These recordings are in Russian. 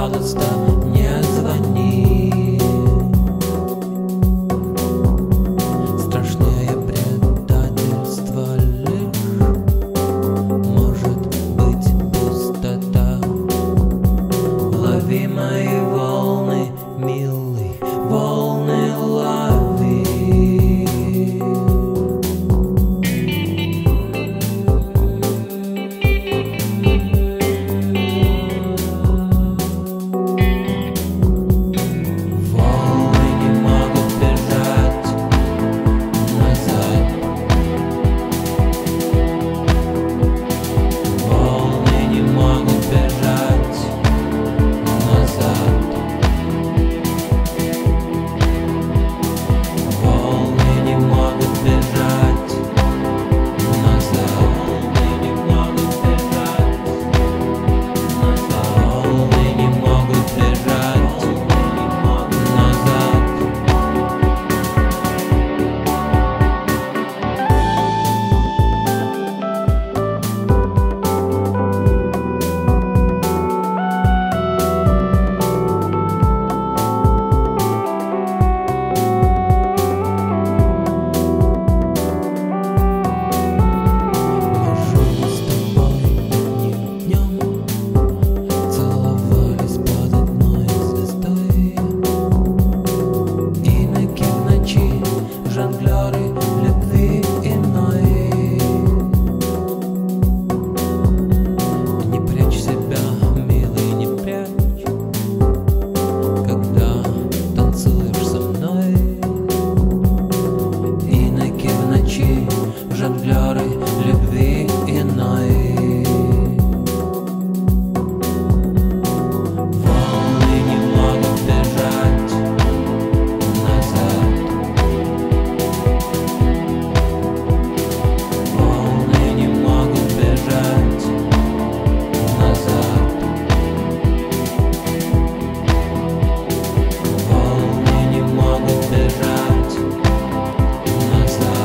пожалуйста, не звони. Страшнее предательства лишь может быть пустота. Лови мои волны, милый, волны лови. Жонглеры любви иной. Волны не могут бежать назад. Волны не могут бежать назад. Волны не могут бежать назад.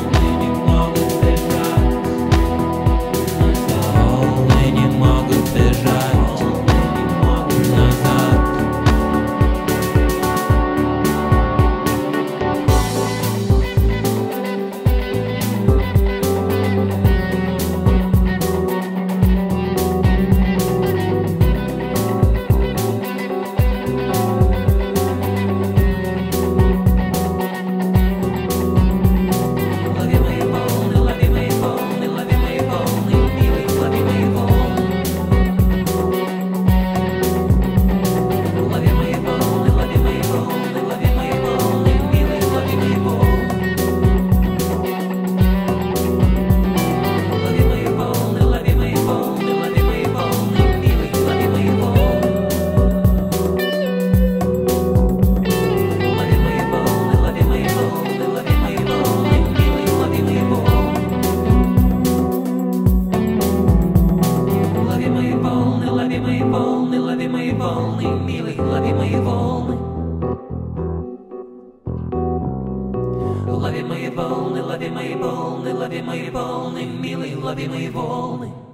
Лови мои волны, милый, лови мои волны. Лови мои волны, лови мои волны, лови мои волны, милый, лови мои волны.